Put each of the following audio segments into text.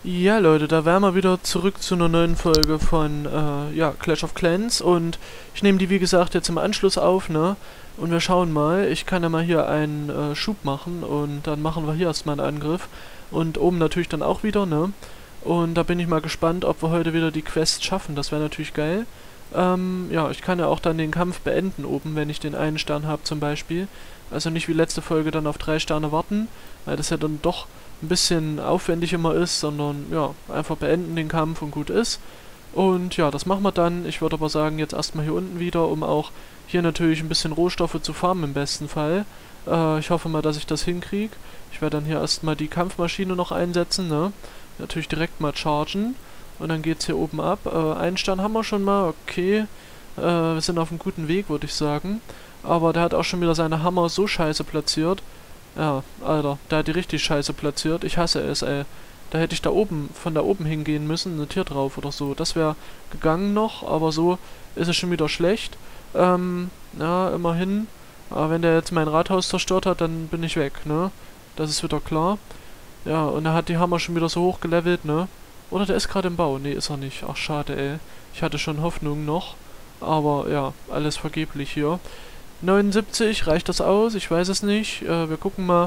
Ja, Leute, da wären wir wieder zurück zu einer neuen Folge von ja, Clash of Clans und ich nehme die wie gesagt jetzt im Anschluss auf, ne? Und wir schauen mal, ich kann ja mal hier einen Schub machen und dann machen wir hier erstmal einen Angriff und oben natürlich dann auch wieder, ne? Und da bin ich mal gespannt, ob wir heute wieder die Quest schaffen, das wäre natürlich geil. Ja, ich kann ja auch dann den Kampf beenden oben, wenn ich den einen Stern habe zum Beispiel. Also nicht wie letzte Folge dann auf 3 Sterne warten, weil das ja dann doch ein bisschen aufwendig immer ist, sondern ja, einfach beenden den Kampf und gut ist. Und ja, das machen wir dann. Ich würde aber sagen, jetzt erstmal hier unten wieder, um auch hier natürlich ein bisschen Rohstoffe zu farmen im besten Fall. Ich hoffe mal, dass ich das hinkriege. Ich werde dann hier erstmal die Kampfmaschine noch einsetzen, ne? Natürlich direkt mal chargen. Und dann geht's hier oben ab. Einen Stern haben wir schon mal, okay. Wir sind auf einem guten Weg, würde ich sagen. Aber der hat auch schon wieder seine Hammer so scheiße platziert. Ja, Alter, der hat die richtig scheiße platziert. Ich hasse es, ey. Da hätte ich da oben, von da oben hingehen müssen, ein Tier drauf oder so. Das wäre gegangen noch, aber so ist es schon wieder schlecht. Ja, immerhin. Aber wenn der jetzt mein Rathaus zerstört hat, dann bin ich weg, ne? Das ist wieder klar. Ja, und er hat die Hammer schon wieder so hoch gelevelt, ne? Oder der ist gerade im Bau. Nee, ist er nicht. Ach, schade, ey. Ich hatte schon Hoffnung noch. Aber ja, alles vergeblich hier. 79, reicht das aus? Ich weiß es nicht. Wir gucken mal.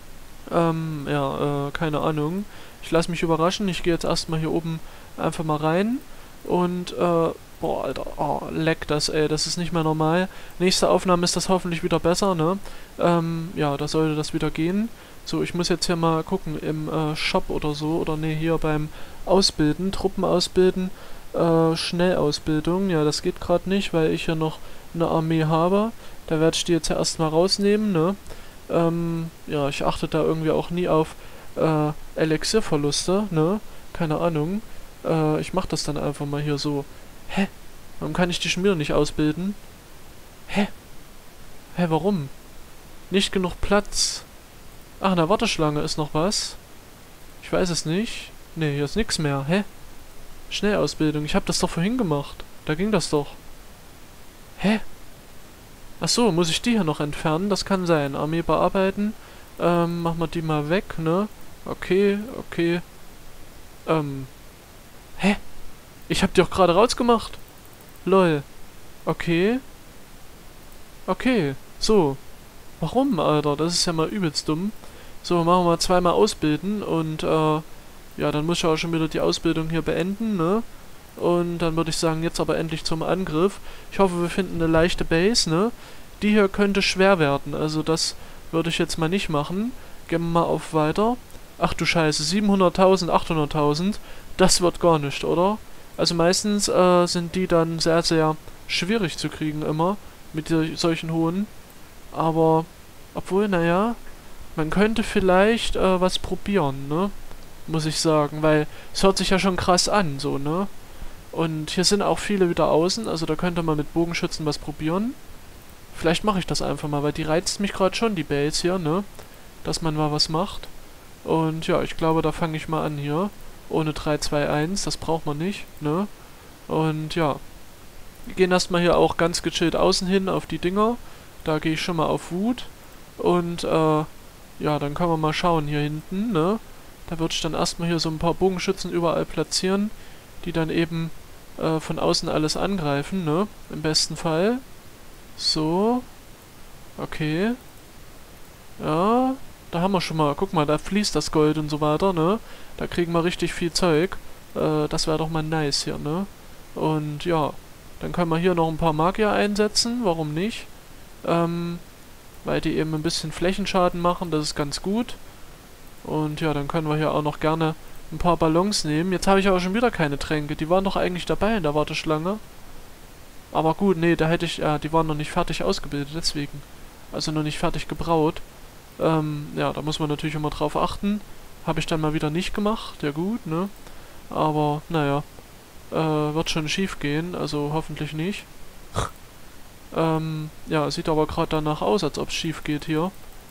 Ja, keine Ahnung. Ich lasse mich überraschen. Ich gehe jetzt erstmal hier oben einfach mal rein. Und, boah, Alter, oh, leck das, ey. Das ist nicht mehr normal. Nächste Aufnahme ist das hoffentlich wieder besser, ne? Ja, da sollte das wieder gehen. So, ich muss jetzt hier mal gucken im Shop oder so. Oder ne, hier beim Ausbilden, Truppen ausbilden. Schnellausbildung. Ja, das geht gerade nicht, weil ich hier noch eine Armee habe. Da werde ich die jetzt ja erstmal rausnehmen, ne? Ja, ich achte da irgendwie auch nie auf Elixierverluste, ne? Keine Ahnung. Ich mach das dann einfach mal hier so. Hä? Warum kann ich die schon wieder nicht ausbilden? Hä? Hä, warum? Nicht genug Platz. Ach, in der Warteschlange ist noch was. Ich weiß es nicht. Ne, hier ist nix mehr. Hä? Schnellausbildung. Ich hab das doch vorhin gemacht. Da ging das doch. Hä? Ach so, muss ich die hier noch entfernen? Das kann sein. Armee bearbeiten. Machen wir die mal weg, ne? Okay, okay. Hä? Ich hab die doch gerade rausgemacht. Lol. Okay. Okay. So. Warum, Alter? Das ist ja mal übelst dumm. So, machen wir mal zweimal ausbilden und, ja, dann muss ich auch schon wieder die Ausbildung hier beenden, ne? Und dann würde ich sagen, jetzt aber endlich zum Angriff. Ich hoffe, wir finden eine leichte Base, ne? Die hier könnte schwer werden, also das würde ich jetzt mal nicht machen. Gehen wir mal auf weiter. Ach du Scheiße, 700.000, 800.000. Das wird gar nicht, oder? Also meistens sind die dann sehr, sehr schwierig zu kriegen immer. Mit solchen hohen. Aber, obwohl, naja, man könnte vielleicht was probieren, ne? Muss ich sagen, weil es hört sich ja schon krass an, so, ne? Und hier sind auch viele wieder außen, also da könnte man mit Bogenschützen was probieren. Vielleicht mache ich das einfach mal, weil die reizt mich gerade schon, die Base hier, ne? Dass man mal was macht. Und ja, ich glaube, da fange ich mal an hier. Ohne 3, 2, 1, das braucht man nicht, ne? Und ja, wir gehen erstmal hier auch ganz gechillt außen hin auf die Dinger. Da gehe ich schon mal auf Wut. Und ja, dann können wir mal schauen hier hinten, ne? Da würde ich dann erstmal hier so ein paar Bogenschützen überall platzieren, die dann eben von außen alles angreifen, ne? Im besten Fall. So. Okay. Ja, da haben wir schon mal, guck mal, da fließt das Gold und so weiter, ne? Da kriegen wir richtig viel Zeug. Das wäre doch mal nice hier, ne? Und ja, dann können wir hier noch ein paar Magier einsetzen, warum nicht? Weil die eben ein bisschen Flächenschaden machen, das ist ganz gut. Und ja, dann können wir hier auch noch gerne ein paar Ballons nehmen. Jetzt habe ich aber schon wieder keine Tränke. Die waren doch eigentlich dabei in der Warteschlange. Aber gut, nee, da hätte ich, die waren noch nicht fertig ausgebildet, deswegen. Also noch nicht fertig gebraut. Ja, da muss man natürlich immer drauf achten. Habe ich dann mal wieder nicht gemacht, ja gut, ne? Aber, naja, wird schon schief gehen, also hoffentlich nicht. Ja, sieht aber gerade danach aus, als ob es schief geht hier.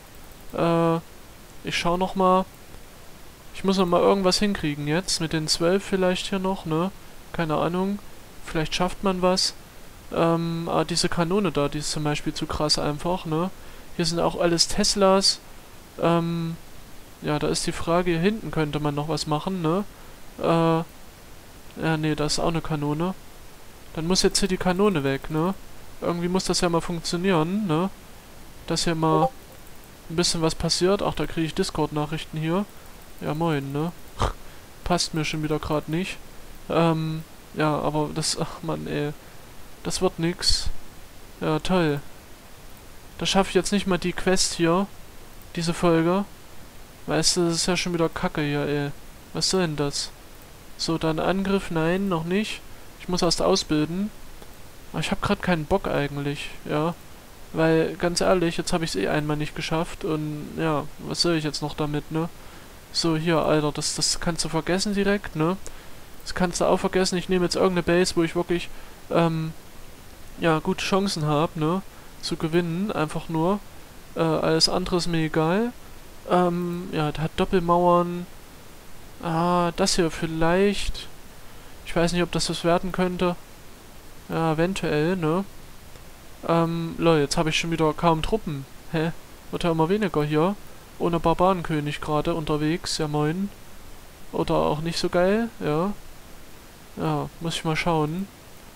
Ich schau noch mal. Ich muss noch mal irgendwas hinkriegen jetzt. Mit den 12 vielleicht hier noch, ne? Keine Ahnung. Vielleicht schafft man was. Diese Kanone da, die ist zum Beispiel zu krass einfach, ne? Hier sind auch alles Teslas. Ja, da ist die Frage, hier hinten könnte man noch was machen, ne? Ja, nee, da ist auch eine Kanone. Dann muss jetzt hier die Kanone weg, ne? Irgendwie muss das ja mal funktionieren, ne? Dass hier mal ein bisschen was passiert. Ach, da kriege ich Discord-Nachrichten hier. Ja, moin, ne? Passt mir schon wieder gerade nicht. Ja, aber das... Ach, Mann, ey. Das wird nix. Ja, toll. Da schaffe ich jetzt nicht mal die Quest hier. Diese Folge. Weißt du, das ist ja schon wieder Kacke hier, ey. Was soll denn das? So, dann Angriff, nein, noch nicht. Ich muss erst ausbilden. Aber ich habe gerade keinen Bock eigentlich, ja. Weil, ganz ehrlich, jetzt habe ich es eh einmal nicht geschafft und ja, was soll ich jetzt noch damit, ne? So, hier, Alter, das kannst du vergessen direkt, ne? Das kannst du auch vergessen. Ich nehme jetzt irgendeine Base, wo ich wirklich, ja, gute Chancen habe, ne? Zu gewinnen, einfach nur. Alles andere ist mir egal. Ja, der hat Doppelmauern. Ah, das hier vielleicht. Ich weiß nicht, ob das was werden könnte. Ja, eventuell, ne? Leute, jetzt habe ich schon wieder kaum Truppen. Hä? Wird ja immer weniger hier. Ohne Barbarenkönig gerade unterwegs. Ja, moin. Oder auch nicht so geil, ja. Ja, muss ich mal schauen.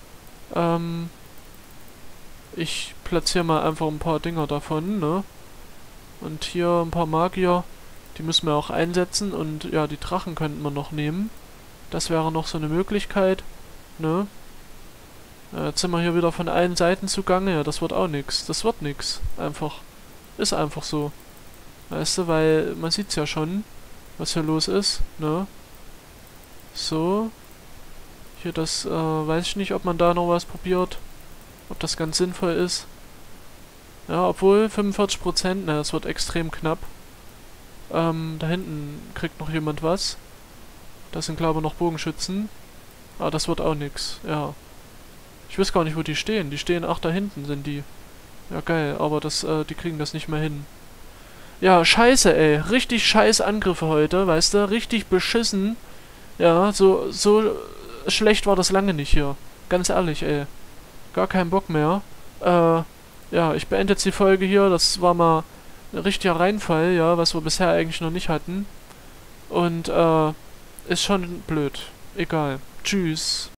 Ich platziere mal einfach ein paar Dinger davon, ne? Und hier ein paar Magier. Die müssen wir auch einsetzen. Und ja, die Drachen könnten wir noch nehmen. Das wäre noch so eine Möglichkeit, ne? Jetzt sind wir hier wieder von allen Seiten zugange. Ja, das wird auch nix. Das wird nix. Einfach. Ist einfach so. Weißt du, weil man sieht's ja schon, was hier los ist, ne? So. Hier das, weiß ich nicht, ob man da noch was probiert. Ob das ganz sinnvoll ist. Ja, obwohl 45%, ne, das wird extrem knapp. Da hinten kriegt noch jemand was. Das sind, glaube ich, noch Bogenschützen. Ah, das wird auch nix, ja. Ich weiß gar nicht, wo die stehen. Die stehen, ach, da hinten sind die. Ja, geil, aber das, die kriegen das nicht mehr hin. Ja, scheiße, ey. Richtig scheiß Angriffe heute, weißt du? Richtig beschissen. Ja, so schlecht war das lange nicht hier. Ganz ehrlich, ey. Gar keinen Bock mehr. Ja, ich beende jetzt die Folge hier. Das war mal ein richtiger Reinfall, ja, was wir bisher eigentlich noch nicht hatten. Und, ist schon blöd. Egal. Tschüss.